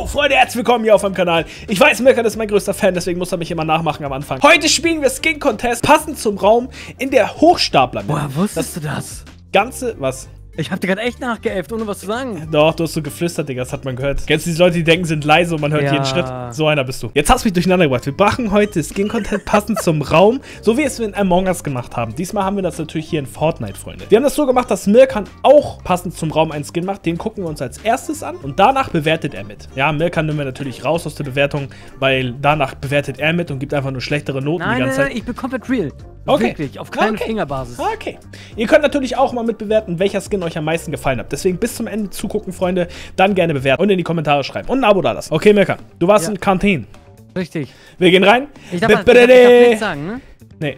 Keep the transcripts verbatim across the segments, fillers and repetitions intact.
Freunde, herzlich willkommen hier auf meinem Kanal. Ich weiß, Mirkan ist mein größter Fan, deswegen muss er mich immer nachmachen am Anfang. Heute spielen wir Skin Contest, passend zum Raum in der Hochstapler. Woher wusstest du das? Ganze, was? Ich hab dir gerade echt nachgeäfft, ohne was zu sagen. Doch, du hast so geflüstert, Digga, das hat man gehört. Kennst du diese Leute, die denken, sind leise und man hört Ja. jeden Schritt? So einer bist du. Jetzt hast du mich durcheinander gebracht. Wir machen heute Skin-Content passend zum Raum, so wie es wir in Among Us gemacht haben. Diesmal haben wir das natürlich hier in Fortnite, Freunde. Wir haben das so gemacht, dass Mirkan auch passend zum Raum einen Skin macht. Den gucken wir uns als erstes an und danach bewertet er mit. Ja, Mirkan nehmen wir natürlich raus aus der Bewertung, weil danach bewertet er mit und gibt einfach nur schlechtere Noten Nein, die ganze nein, Zeit. ich bin komplett real. Okay. Wirklich, auf keine Okay. Fingerbasis. Okay. Ihr könnt natürlich auch mal mitbewerten, welcher Skin euch am meisten gefallen hat. Deswegen bis zum Ende zugucken, Freunde. Dann gerne bewerten und in die Kommentare schreiben. Und ein Abo da lassen. Okay, Mirkan, du warst Ja. in Kantine. Richtig. Wir gehen rein. Ich darf, ich darf, ich darf nichts sagen, ne? Nee.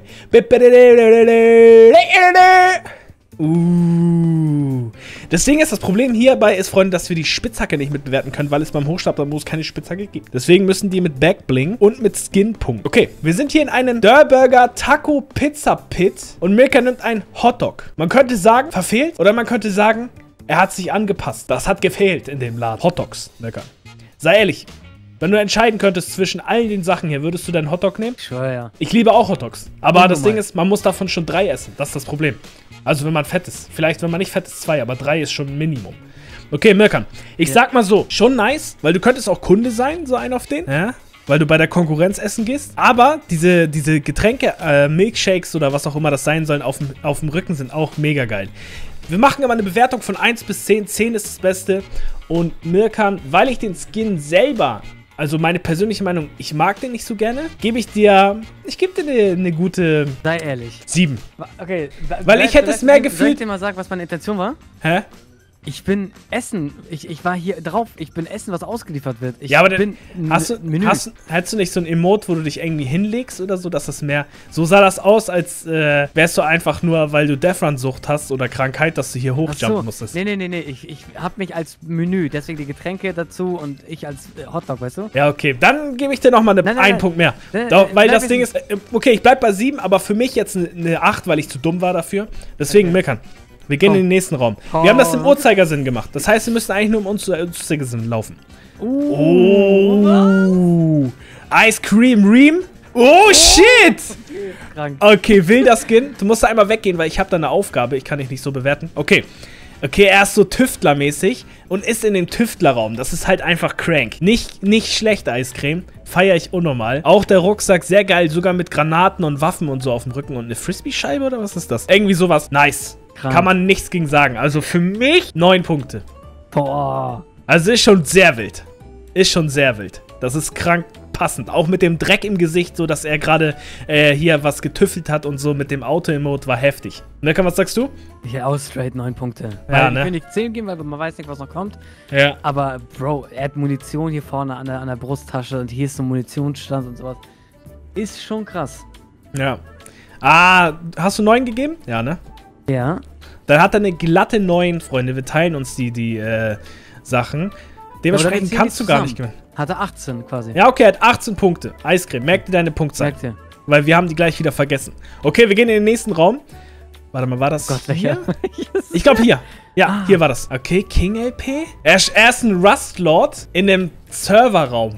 Uh. Das Ding ist, das Problem hierbei ist, Freunde, dass wir die Spitzhacke nicht mitbewerten können, weil es beim Hochstaplermodus keine Spitzhacke gibt. Deswegen müssen die mit Backbling und mit Skin-Punkt. Okay, wir sind hier in einem Dörrburger Taco Pizza Pit und Mirkan nimmt einen Hotdog. Man könnte sagen, verfehlt, oder man könnte sagen, er hat sich angepasst. Das hat gefehlt in dem Laden. Hotdogs, Mirkan. Sei ehrlich. Wenn du entscheiden könntest zwischen all den Sachen hier, würdest du deinen Hotdog nehmen? Ich schwöre, ja. Ich liebe auch Hotdogs. Aber das Unnormal. Ding ist, man muss davon schon drei essen. Das ist das Problem. Also wenn man fett ist. Vielleicht, wenn man nicht fett ist, zwei. Aber drei ist schon ein Minimum. Okay, Mirkan. Ich Ja. sag mal so, schon nice. Weil du könntest auch Kunde sein, so ein auf den. Ja. Weil du bei der Konkurrenz essen gehst. Aber diese, diese Getränke, äh, Milkshakes oder was auch immer das sein sollen, auf dem, auf dem Rücken sind auch mega geil. Wir machen aber eine Bewertung von eins bis zehn. zehn ist das Beste. Und Mirkan, weil ich den Skin selber... Also meine persönliche Meinung, ich mag den nicht so gerne. Gebe ich dir, ich gebe dir eine, eine gute Sei ehrlich. sieben. Okay. Weil ich hätte es mehr gefühlt- Soll ich dir mal sagen, was meine Intention war? Hä? Ich bin Essen. Ich, ich war hier drauf. Ich bin Essen, was ausgeliefert wird. Ich Ja, aber dann bin hast du, Menü. hast, hättest du nicht so ein Emote, wo du dich irgendwie hinlegst oder so, dass das mehr... So sah das aus, als äh, wärst du einfach nur, weil du Deathrun-Sucht hast oder Krankheit, dass du hier Ach hochjumpen so. musstest. Nee, nee, nee, nee. Ich, ich hab mich als Menü. Deswegen die Getränke dazu und ich als äh, Hotdog, weißt du? Ja, okay. Dann gebe ich dir nochmal ne, Nein, nein, einen nein. Punkt mehr. Nein, Doch, nein, weil bleib das Ding ist... äh, Okay, ich bleib bei sieben, aber für mich jetzt eine ne acht, weil ich zu dumm war dafür. Deswegen, Okay. Mirkan. Wir gehen Komm. in den nächsten Raum. Komm. Wir haben das im Uhrzeigersinn gemacht. Das heißt, wir müssen eigentlich nur im Uhrzeigersinn laufen. Uh, Oh. Ice Cream Ream. Oh, shit. krank. Okay, wilder Skin. Du musst da einmal weggehen, weil ich habe da eine Aufgabe. Ich kann dich nicht so bewerten. Okay. Okay, er ist so Tüftlermäßig und ist in dem Tüftlerraum. Das ist halt einfach crank. Nicht, nicht schlecht, Eiscreme. Feiere ich unnormal. Auch der Rucksack, sehr geil. Sogar mit Granaten und Waffen und so auf dem Rücken. Und eine Frisbee-Scheibe oder was ist das? Irgendwie sowas. Nice. Krank. Kann man nichts gegen sagen. Also für mich neun Punkte. Boah. Also ist schon sehr wild. Ist schon sehr wild. Das ist krank passend. Auch mit dem Dreck im Gesicht, so dass er gerade äh, hier was getüffelt hat und so mit dem Auto-Emote war heftig. Mirkan, was sagst du? Hier aus straight neun Punkte. Ja, Weil ne? Ich will nicht zehn geben, weil man weiß nicht, was noch kommt. Ja. Aber, Bro, er hat Munition hier vorne an der, an der Brusttasche und hier ist so ein Munitionsstand und sowas. Ist schon krass. Ja. Ah, hast du neun gegeben? Ja, ne? Ja. Dann hat er eine glatte neun, Freunde. Wir teilen uns die, die äh, Sachen. Dementsprechend ziehen kannst die du gar nicht zusammen. gewinnen. Hatte achtzehn quasi. Ja, okay, er hat achtzehn Punkte. Eiscreme, merk dir deine Punktzahl. Merkt ihr. Weil wir haben die gleich wieder vergessen. Okay, wir gehen in den nächsten Raum. Warte mal, war das Gott, hier? welcher? Ich glaube hier. Ja, Ah. hier war das. Okay, King L P. Er ist, er ist ein Rust-Lord in einem Serverraum.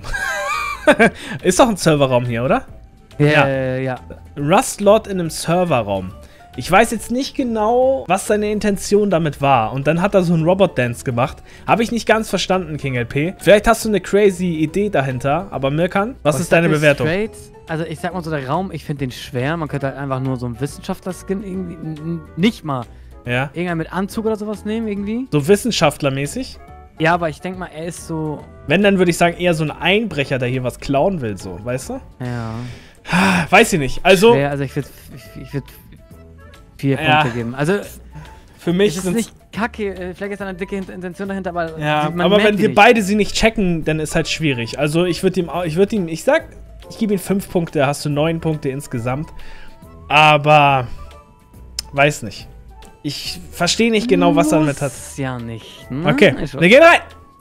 Ist doch ein Serverraum hier, oder? Ja, Ja. ja, ja. Rust-Lord in einem Serverraum. Ich weiß jetzt nicht genau, was seine Intention damit war. Und dann hat er so einen Robot-Dance gemacht. Habe ich nicht ganz verstanden, King L P. Vielleicht hast du eine crazy Idee dahinter. Aber Mirkan, was Aber ist ich sag deine dir Bewertung? Straight, also ich sag mal so, der Raum, ich finde den schwer. Man könnte halt einfach nur so einen Wissenschaftler-Skin irgendwie, n- n- nicht mal, Ja. irgendeinen mit Anzug oder sowas nehmen irgendwie. So wissenschaftlermäßig. Ja, aber ich denke mal, er ist so, Wenn, dann würde ich sagen, eher so ein Einbrecher, der hier was klauen will, so. Weißt du? ja, Weiß ich nicht. Also, schwer. Also ich würde ich, ich würd vier Ja. Punkte geben. Also für mich es ist sind nicht kacke, äh, vielleicht ist da eine dicke Int- Intention dahinter, aber Ja, man aber merkt wenn die wir nicht. beide sie nicht checken, dann ist halt schwierig. Also ich würde ihm, au- ich würde ihm, ich sag, ich gebe ihm fünf Punkte, hast du neun Punkte insgesamt. Aber weiß nicht. Ich verstehe nicht genau, was er damit hat. Muss ja nicht. Ne? Okay, Ich- wir gehen rein.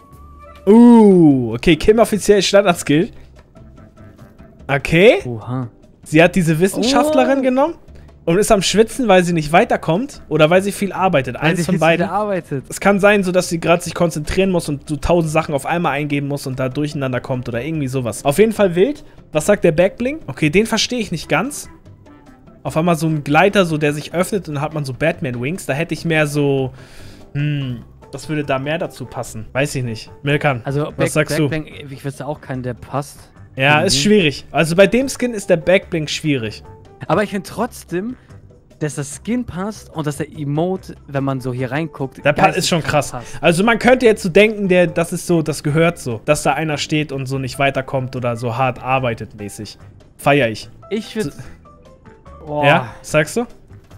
Uh, okay, Kim offiziell Standard-Skill. Okay, Oha. sie hat diese Wissenschaftlerin Oh. genommen. und ist am Schwitzen, weil sie nicht weiterkommt oder weil sie viel arbeitet. Weil Eins sie von viel zu beiden. viel arbeitet. Es kann sein, so dass sie gerade sich konzentrieren muss und so tausend Sachen auf einmal eingeben muss und da durcheinander kommt oder irgendwie sowas. Auf jeden Fall wild. Was sagt der Backbling? Okay, den verstehe ich nicht ganz. Auf einmal so ein Gleiter, so der sich öffnet und dann hat man so Batman-Wings. Da hätte ich mehr so, hm, was würde da mehr dazu passen? Weiß ich nicht. Milkan, Also, was Back, sagst Backbling, du? Ich wüsste auch keinen, der passt. Ja, Mhm. ist schwierig. Also bei dem Skin ist der Backbling schwierig. Aber ich finde trotzdem, dass das Skin passt und dass der Emote, wenn man so hier reinguckt, Der Part ist schon krass. passt. Also man könnte jetzt so denken, der, das ist so, das gehört so. Dass da einer steht und so nicht weiterkommt oder so hart arbeitet mäßig. Feier ich. Ich würde... Ja, sagst du?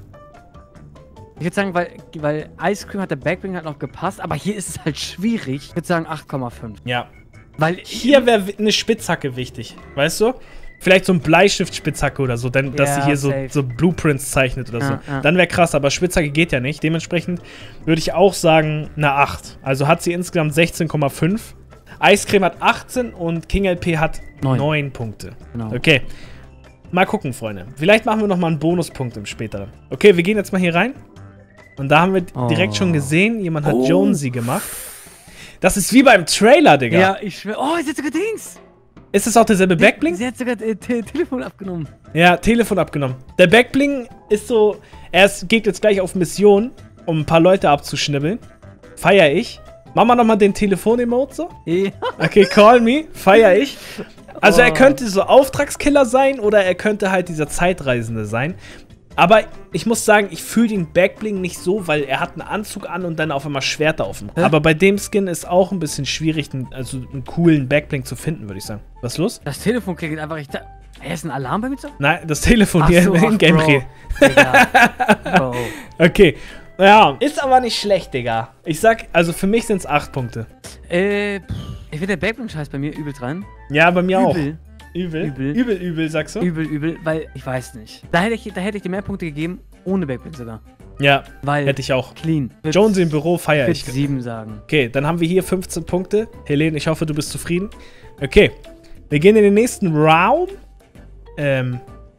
Ich würde sagen, weil, weil Ice Cream hat der Backbling halt noch gepasst, aber hier ist es halt schwierig. Ich würde sagen acht Komma fünf. Ja. Weil Hier wäre eine Spitzhacke wichtig, weißt du? Vielleicht so ein Bleistift-Spitzhacke oder so, denn, dass Ja, sie hier so, safe. so Blueprints zeichnet oder so. Ja, ja. Dann wäre krass, aber Spitzhacke geht ja nicht. Dementsprechend würde ich auch sagen, eine acht. Also hat sie insgesamt sechzehn Komma fünf. Eiscreme hat achtzehn und King L P hat Neun. neun Punkte. Genau. Okay. Mal gucken, Freunde. Vielleicht machen wir nochmal einen Bonuspunkt im späteren. Okay, wir gehen jetzt mal hier rein. Und da haben wir Oh. direkt schon gesehen, jemand hat Oh. Jonesy gemacht. Das ist wie beim Trailer, Digga. Ja, ich schwöre. Oh, sie hat sogar Dings. Ist das auch derselbe Backbling? Sie hat sogar äh, te Telefon abgenommen. Ja, Telefon abgenommen. Der Backbling ist so, er ist, geht jetzt gleich auf Mission, um ein paar Leute abzuschnibbeln. Feier ich. Machen wir nochmal den Telefon-Emote so? Ja. Okay, call me. Feier ich. Also er Oh. könnte so Auftragskiller sein oder er könnte halt dieser Zeitreisende sein. Aber ich muss sagen, ich fühle den Backbling nicht so, weil er hat einen Anzug an und dann auf einmal Schwerter auf dem. Hä? Aber bei dem Skin ist auch ein bisschen schwierig, einen, also einen coolen Backbling zu finden, würde ich sagen. Was ist los? Das Telefon klingelt einfach. Ich da er ist ein Alarm bei mir so? Nein, das Telefon Ach hier so, im ach, Game Bro. Re. Digga. Bro. Okay. Ja, ist aber nicht schlecht, Digga. Ich sag, also für mich sind es acht Punkte. Äh, pff, ich finde der Backbling-Scheiß bei mir übel dran. Ja, bei mir auch. Übel. Übel. Übel. Übel, übel, sagst du? Übel, übel, weil ich weiß nicht. Da hätte ich, da hätte ich dir mehr Punkte gegeben, ohne Backbling sogar. Ja, Weil hätte ich auch. clean. Jonesy im Büro feier Ich ich. würde sieben sagen. Okay, dann haben wir hier fünfzehn Punkte. Helene, ich hoffe, du bist zufrieden. Okay, wir gehen in den nächsten Raum. Ähm.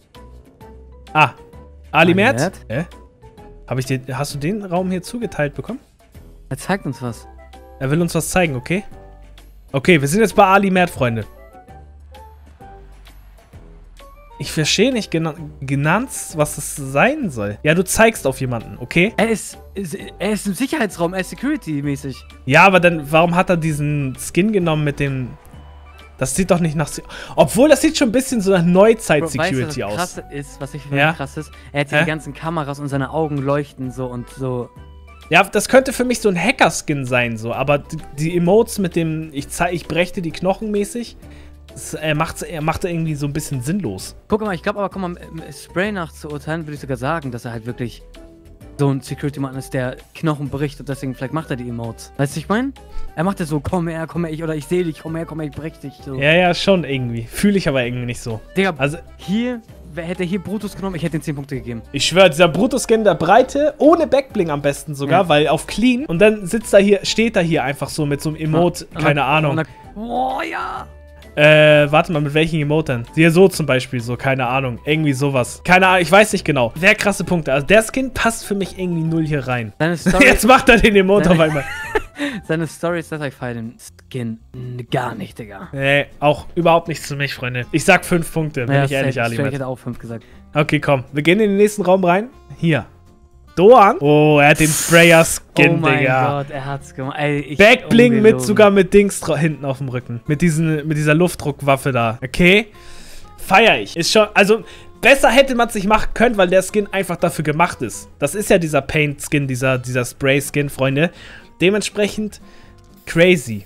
Ah, Ali Ali Mert. Mert? Hä? Hab ich dir, hast du den Raum hier zugeteilt bekommen? Er zeigt uns was. Er will uns was zeigen, okay? Okay, wir sind jetzt bei Ali Mert, Freunde. Ich verstehe nicht gena genannt, was es sein soll. Ja, du zeigst auf jemanden, okay? Er ist, ist er ist im Sicherheitsraum, er ist Security-mäßig. Ja, aber dann, warum hat er diesen Skin genommen mit dem... Das sieht doch nicht nach... Obwohl, das sieht schon ein bisschen so nach Neuzeit-Security Bro, weißt aus. du, was krass ist, was ich finde Ja? krass ist? Er hat hier Hä? die ganzen Kameras und seine Augen leuchten so und so. Ja, das könnte für mich so ein Hacker-Skin sein, so. Aber die, die Emotes mit dem... Ich, zeig, ich brächte die Knochen mäßig... Das, er macht er macht irgendwie so ein bisschen sinnlos. Guck mal, ich glaube aber, guck mal, im Spray nach zu urteilen, würde ich sogar sagen, dass er halt wirklich so ein Security-Mann ist, der Knochen bricht und deswegen vielleicht macht er die Emotes. Weißt du, ich meine? Er macht ja so, komm her, komm her, ich, oder ich sehe dich, komm her, komm her, ich brech dich. So. Ja, ja, schon irgendwie. Fühle ich aber irgendwie nicht so. Digga, Also, hier, wer hätte hier Brutus genommen, ich hätte ihm zehn Punkte gegeben. ich schwöre, dieser Brutus-Skin der Breite, ohne Backbling am besten sogar, Ja. weil auf Clean. Und dann sitzt er hier, steht er hier einfach so mit so einem Emote, Und keine dann- Ahnung. und dann- Boah, ja. Äh, warte mal, mit welchen Emote denn? Hier so zum Beispiel, so, keine Ahnung. Irgendwie sowas. Keine Ahnung, ich weiß nicht genau. Sehr krasse Punkte. Also der Skin passt für mich irgendwie null hier rein. Seine Story, Jetzt macht er den Emote auf einmal. seine Story ist, dass ich feiere den Skin gar nicht, Digga. Nee, auch überhaupt nichts für mich, Freunde. Ich sag fünf Punkte, bin ich ehrlich, safe, Ali. Ich Met. hätte auch fünf gesagt. Okay, komm. Wir gehen in den nächsten Raum rein. Hier. Doan. Oh, er hat den Sprayer-Skin, Oh mein Digga. Gott, er hat's gemacht. Ey, ich, Backbling mit ungelogen. sogar mit Dings dra- hinten auf dem Rücken. Mit, diesen, mit dieser Luftdruckwaffe da. Okay? Feier ich. Ist schon, also, besser hätte man es nicht machen können, weil der Skin einfach dafür gemacht ist. Das ist ja dieser Paint-Skin, dieser, dieser Spray-Skin, Freunde. Dementsprechend crazy.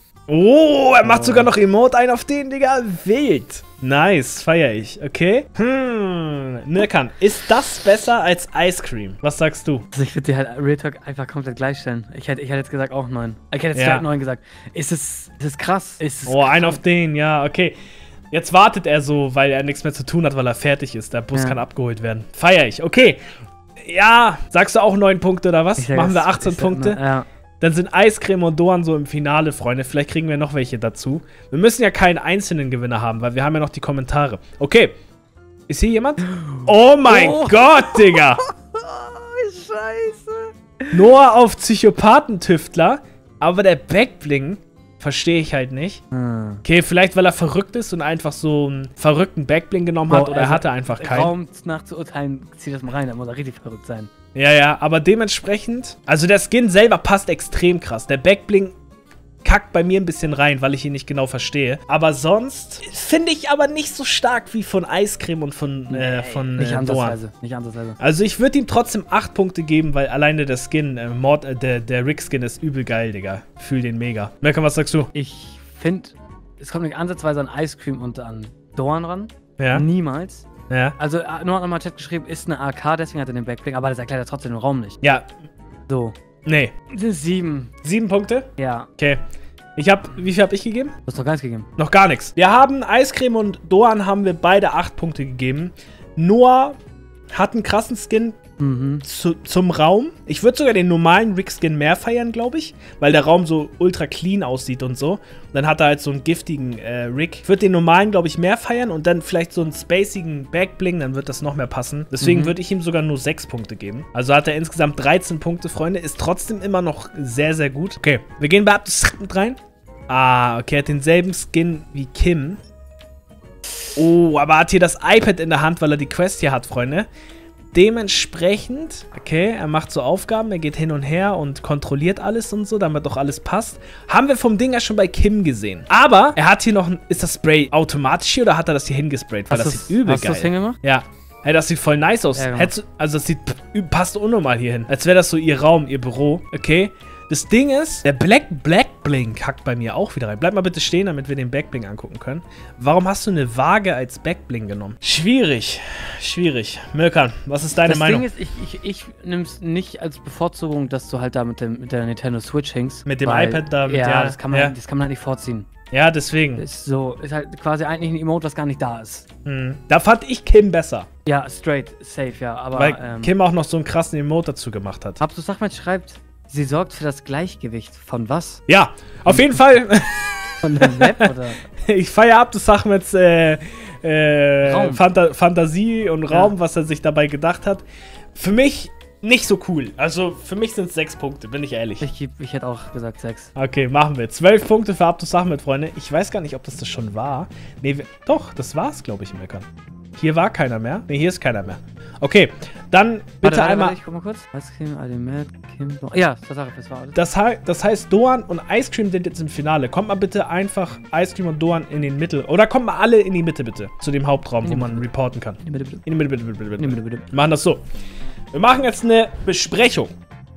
Oh, er macht Oh. sogar noch Emote ein auf den, Digga. Wild. Nice, feier ich. Okay. Hm, Mirkan, ist das besser als Ice Cream? Was sagst du? Also ich würde dir halt Real Talk einfach komplett gleichstellen. Ich hätte, ich hätte jetzt gesagt auch neun. Ich hätte jetzt Ja. direkt neun gesagt. Ist es, ist es krass? Ist es Oh, ein krass? auf den, ja, okay. Jetzt wartet er so, weil er nichts mehr zu tun hat, weil er fertig ist. Der Bus Ja. kann abgeholt werden. Feier ich. Okay. Ja, sagst du auch neun Punkte oder was? Ich sag Machen wir jetzt- achtzehn ich sag Punkte? mal, Ja. Dann sind Eiscreme und Doan so im Finale, Freunde. Vielleicht kriegen wir noch welche dazu. Wir müssen ja keinen einzelnen Gewinner haben, weil wir haben ja noch die Kommentare. Okay. Ist hier jemand? Oh mein Oh. Gott, Digga. Oh, scheiße. Noah auf Psychopathentüftler, aber der Backbling verstehe ich halt nicht. Hm. Okay, vielleicht weil er verrückt ist und einfach so einen verrückten Backbling genommen hat Bro, oder er also, hatte einfach keinen. Raum nach zu urteilen, zieh das mal rein, da muss er richtig verrückt sein. Ja, ja, aber dementsprechend, also der Skin selber passt extrem krass. Der Backbling kackt bei mir ein bisschen rein, weil ich ihn nicht genau verstehe. Aber sonst finde ich aber nicht so stark wie von Eiscreme und von, äh, von Nicht äh, ansatzweise, Doan. nicht ansatzweise. Also ich würde ihm trotzdem acht Punkte geben, weil alleine der Skin, äh, Mord, äh, der, der Rick-Skin ist übel geil, Digga. Fühl den mega. Merkan, was sagst du? Ich finde, es kommt nicht ansatzweise an Ice Cream und an Doan ran. Ja? Niemals. Ja? Also, nur hat nochmal Chat geschrieben, ist eine A K, deswegen hat er den Backbling, aber das erklärt er trotzdem den Raum nicht. Ja. So. Nee. Sieben. Sieben Punkte? Ja. Okay. Ich hab, wie viel habe ich gegeben? Du hast doch gar nichts gegeben. Noch gar nichts. Wir haben Eiscreme und Doan haben wir beide acht Punkte gegeben. Noah hat einen krassen Skin Mhm. zu, zum Raum. Ich würde sogar den normalen Rick-Skin mehr feiern, glaube ich, weil der Raum so ultra clean aussieht und so. Und dann hat er halt so einen giftigen äh, Rick. Ich würde den normalen, glaube ich, mehr feiern und dann vielleicht so einen spacigen Backbling, dann wird das noch mehr passen. Deswegen Mhm. würde ich ihm sogar nur sechs Punkte geben. Also hat er insgesamt dreizehn Punkte, Freunde. Ist trotzdem immer noch sehr, sehr gut. Okay, wir gehen bei Abdus mit rein. Ah, okay, er hat denselben Skin wie Kim. Oh, aber er hat hier das iPad in der Hand, weil er die Quest hier hat, Freunde. Dementsprechend, okay, er macht so Aufgaben, er geht hin und her und kontrolliert alles und so, damit doch alles passt. Haben wir vom Ding ja schon bei Kim gesehen. Aber er hat hier noch ein, ist das Spray automatisch hier oder hat er das hier hingesprayt? Weil Hast das du's- sieht übel hast geil. du's hingemacht? Ja. Hey, das sieht voll nice aus. Ja, genau. Hättest du, also das sieht, pff, passt unnormal hier hin. Als wäre das so ihr Raum, ihr Büro. Okay. Das Ding ist, der Black Black Bling kackt bei mir auch wieder rein. Bleib mal bitte stehen, damit wir den Backbling angucken können. Warum hast du eine Waage als Backbling genommen? Schwierig. Schwierig. Mirkan, was ist deine das Meinung? Ding ist, ich, ich, ich nehme es nicht als Bevorzugung, dass du halt da mit, dem, mit der Nintendo Switch hängst. Mit dem weil- iPad da, mit ja, der- das kann man, ja. das kann man halt nicht vorziehen. Ja, deswegen. Ist so, ist halt quasi eigentlich ein Emote, was gar nicht da ist. Hm. Da fand ich Kim besser. Ja, straight, safe, ja, aber Weil ähm, Kim auch noch so einen krassen Emote dazu gemacht hat. Abdus Sachmet schreibt, sie sorgt für das Gleichgewicht von was? Ja, auf jeden Fall. Von der Map oder? Ich feiere ab, das Sachmets äh, äh, Raum. Phanta Fantasie und Ja. Raum, was er sich dabei gedacht hat. Für mich nicht so cool. Also für mich sind es sechs Punkte, bin ich ehrlich. Ich, geb- ich hätte auch gesagt sechs. Okay, machen wir. Zwölf Punkte für Abdus Sachmet, Freunde. Ich weiß gar nicht, ob das das schon war. Nee, wir, doch, das war's, glaube ich, im Meckern. Hier war keiner mehr. Nee, hier ist keiner mehr. Okay, dann bitte Warte, warte, einmal... warte, ich guck mal kurz. Ice Cream, Alimet, Kim, Do ja, Tatsache, das war alles. Das, hei- das heißt, Doan und Ice Cream sind jetzt im Finale. Kommt mal bitte einfach Ice Cream und Doan in den Mittel. Oder kommt mal alle in die Mitte, bitte. Zu dem Hauptraum, In wo die man reporten kann. In die Mitte, bitte. In die Mitte, bitte, bitte, bitte, In die bitte. Mitte, bitte. Wir machen das so. Wir machen jetzt eine Besprechung.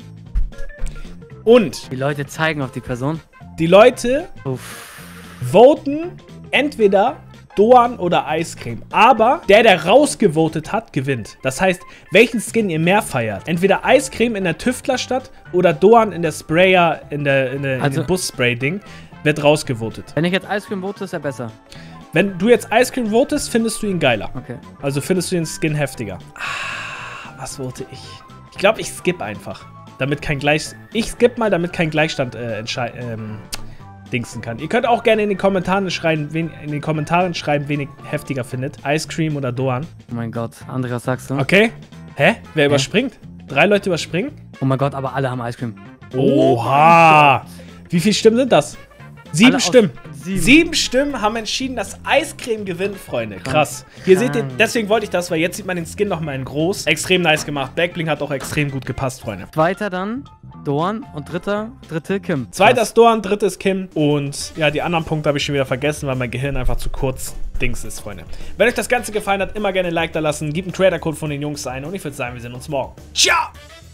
Und Die Leute zeigen auf die Person. die Leute Uff. voten entweder Doan oder Ice Cream. Aber der, der rausgevotet hat, gewinnt. Das heißt, welchen Skin ihr mehr feiert. Entweder Ice Cream in der Tüftlerstadt oder Doan in der Sprayer, in der, in der Also- in dem Busspray-Ding, wird rausgevotet. Wenn ich jetzt Ice Cream vote, ist er besser. Wenn du jetzt Ice Cream votest, findest du ihn geiler. Okay. Also findest du den Skin heftiger. Ah, was vote ich? Ich glaube, ich skippe einfach. Damit kein Gleich... Ich skippe mal, damit kein Gleichstand äh, entschei- ähm, dingsen kann. Ihr könnt auch gerne in den Kommentaren schreiben, wen, in den Kommentaren schreiben, wen ihr heftiger findet. Ice Cream oder Doan. Oh mein Gott. André, was sagst du? Okay. Hä? Wer überspringt? Drei Leute überspringen? Oh mein Gott, aber alle haben Ice Cream. Oha! Wie viele Stimmen sind das? Sieben Alle aus- Stimmen. sieben. Sieben Stimmen haben entschieden, dass Eiscreme gewinnt, Freunde. Krass. Hier seht ihr, Krank. deswegen wollte ich das, weil jetzt sieht man den Skin nochmal in groß. Extrem nice gemacht. Backbling hat auch extrem gut gepasst, Freunde. Zweiter dann Doan und dritter, dritte Kim. Zweiter ist Doan, drittes Kim und ja, die anderen Punkte habe ich schon wieder vergessen, weil mein Gehirn einfach zu kurz Dings ist, Freunde. Wenn euch das Ganze gefallen hat, immer gerne ein Like da lassen, gebt einen Creator-Code von den Jungs ein und ich würde sagen, wir sehen uns morgen. Ciao!